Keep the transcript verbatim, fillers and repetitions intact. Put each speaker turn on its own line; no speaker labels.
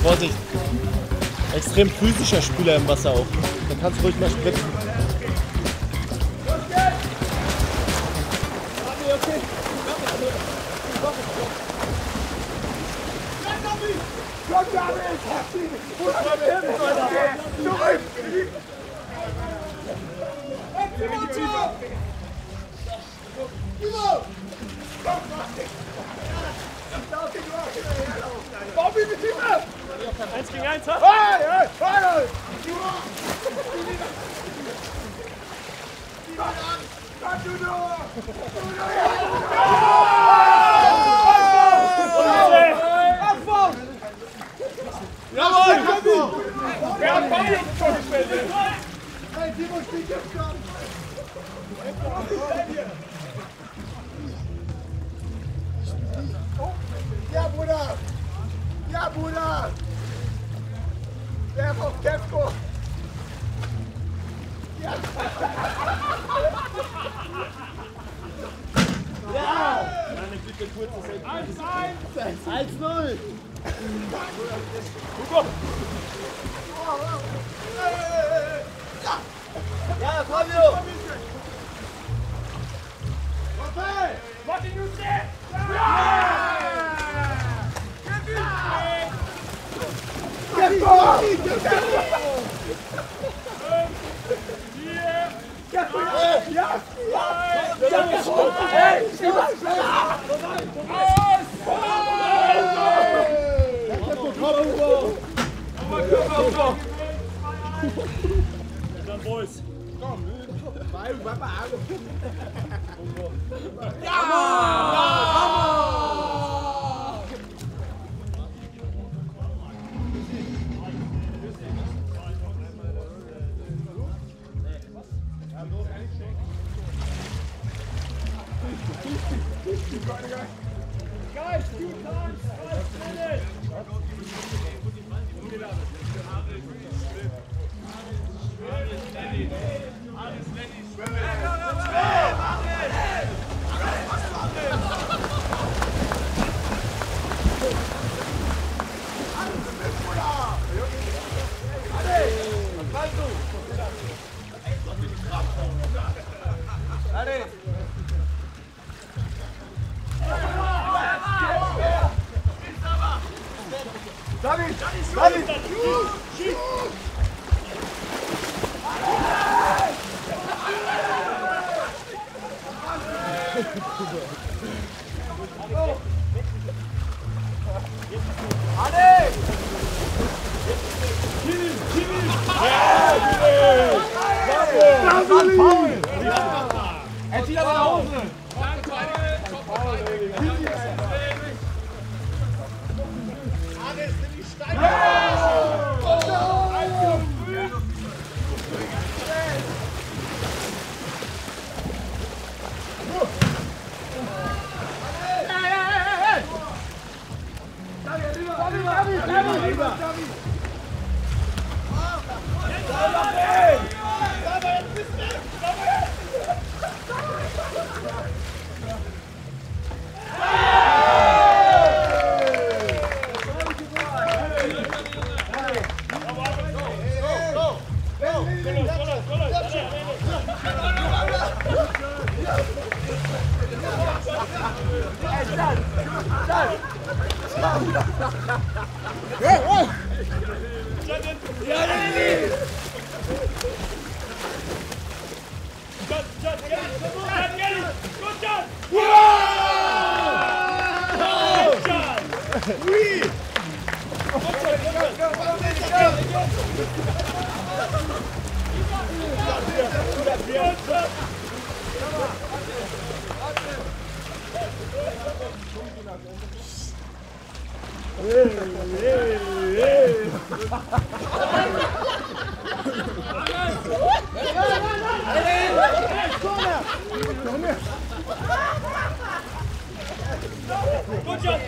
Vorsicht. Extrem physischer Spieler im Wasser auch. Da kannst du ruhig mal spritzen.
Eins gegen eins, ha?
Hey, hey, hey!
Jawohl! Wer hat Polo vorgestellt?
Hey, Timo spielt jetzt schon! Ja, Bruder! Ja, Bruder! Werf auf Tempo! Ja! Ja!
eins eins!
eins null!
Hugo!
Ja, Fabio!
Martin Jussi! Ja! Boys.
Vai, vai pra água.
Guys, two times, five minutes.
David! David!
Er zieht aber nach Hause. Good job.